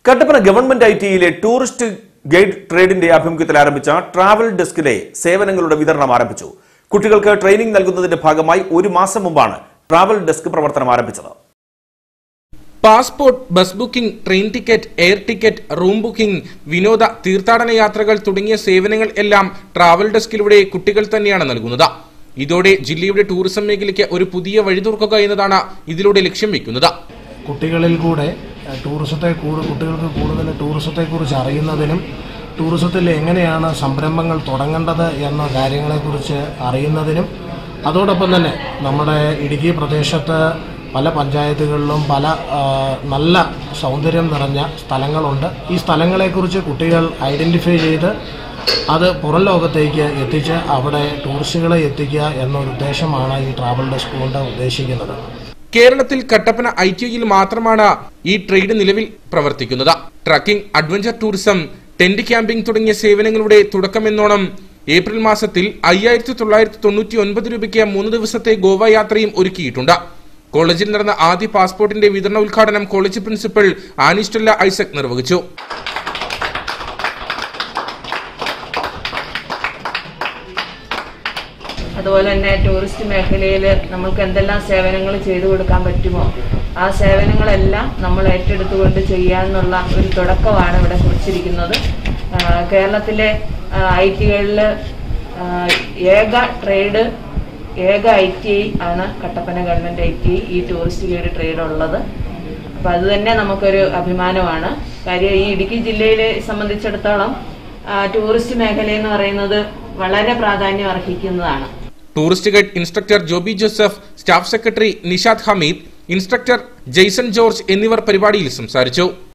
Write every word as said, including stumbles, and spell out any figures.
Kattappana government I ടിയിലെ tourist guide ട്രേഡിന്റെ ആഭിമുഖ്യത്തിൽ ആരംഭിച്ച ട്രാവൽ ഡെസ്കിലെ സേവനങ്ങളുടെ വിതരണം ആരംഭിച്ചു. കുട്ടികൾക്ക് ട്രെയിനിംഗ് നൽകുന്നതിന്റെ ഭാഗമായി ഒരു മാസം മുമ്പാണ് ട്രാവൽ ഡെസ്ക് പ്രവർത്തനം ആരംഭിച്ചത്. Passport, bus booking, train ticket, air ticket, room booking, വിനോദ തീർത്ഥാടന യാത്രകൾ തുടങ്ങിയ സേവനങ്ങൾ എല്ലാം ട്രാവൽ ഡെസ്കിലൂടെ കുട്ടികൾ തന്നെയാണ് നൽകുന്നത്. ഇതോടെ ജില്ലയുടെ ടൂറിസം മേഖലയ്ക്ക് ഒരു പുതിയ വഴി തുറക്കുക എന്നതാണ് ഇതിലൂടെ ലക്ഷ്യം വെക്കുന്നത്. കുട്ടികളിൽ കൂടെ ടൂറിസത്തെ കുട്ടികൾക്ക് കൂടുതൽ ടൂറിസത്തെക്കുറിച്ച് അറിയുന്നതിനും ടൂറിസത്തിൽ എങ്ങനെയാണ് സംരംഭങ്ങൾ തുടങ്ങേണ്ടത് എന്ന കാര്യങ്ങളെക്കുറിച്ച് അറിയുന്നതിനും അതോടൊപ്പം തന്നെ നമ്മുടെ ഇടുക്കി പ്രദേശത്ത് പല പഞ്ചായത്തുകളിലും പല നല്ല സൗന്ദര്യം നിറഞ്ഞ സ്ഥലങ്ങളുണ്ട്. ഈ സ്ഥലങ്ങളെക്കുറിച്ച് കുട്ടികൾ ഐഡൻറ്റിഫൈ ചെയ്ത് അത് പുറം ലോകത്തേക്ക് എത്തിച്ച് അവിടെ ടൂറിസ്റ്റുകളെ എത്തിക്കുക എന്നൊരു ഉദ്ദേശമാണ് ഈ ട്രാവൽ ഡെസ്ക് കൊണ്ട് ഉദ്ദേശിക്കുന്നത്. കേരളത്തിൽ കട്ടപ്പന ഐ ടിയിൽ മാത്രമാണ് ഈ ട്രേഡ് നിലവിൽ പ്രവർത്തിക്കുന്നത്. Trekking, adventure tourism, tent camping തുടങ്ങിയ സേവനങ്ങളുടെ തുടക്കമെന്നോണം ഏപ്രിൽ മാസത്തിൽ അയ്യായിരത്തി തൊള്ളായിരത്തി തൊണ്ണൂറ്റി ഒൻപത് രൂപയ്ക്ക് മൂന്ന് ദിവസത്തെ ഗോവ യാത്രയും ഒരുക്കിയിട്ടുണ്ട്. കോളേജിൽ നടന്ന ആദ്യ പാസ്പോർട്ടിന്റെ വിതരണ ഉദ്ഘാടനം കോളേജ് പ്രിൻസിപ്പൽ ആനിസ്റ്റല്ല ഐസക് നിർവഹിച്ചു. അതുപോലെ തന്നെ ടൂറിസ്റ്റ് മേഖലയിൽ നമ്മൾക്ക് എന്തെല്ലാം സേവനങ്ങൾ ചെയ്തു കൊടുക്കാൻ പറ്റുമോ ആ സേവനങ്ങളെല്ലാം നമ്മൾ ഏറ്റെടുത്തുകൊണ്ട് ചെയ്യാനുള്ള ഒരു തുടക്കമാണ് ഇവിടെ കുറിച്ചിരിക്കുന്നത്. കേരളത്തിലെ ഐ ടികളിൽ ഏക ട്രേഡ് ഏക ഐ ടി ഐ ആണ് Kattappana government I T I ഈ ടൂറിസ്റ്റ് ഗൈഡ് ട്രേഡ് ഉള്ളത്. അപ്പം അത് തന്നെ നമുക്കൊരു അഭിമാനമാണ്. കാര്യം ഈ ഇടുക്കി ജില്ലയെ സംബന്ധിച്ചിടത്തോളം ടൂറിസ്റ്റ് മേഖല എന്ന് പറയുന്നത് വളരെ പ്രാധാന്യം അർഹിക്കുന്നതാണ്. Tourist guide instructor Joby Joseph, staff secretary Nishad Hameed, instructor Jaison George എന്നിവർ പരിപാടിയിൽ സംസാരിച്ചു.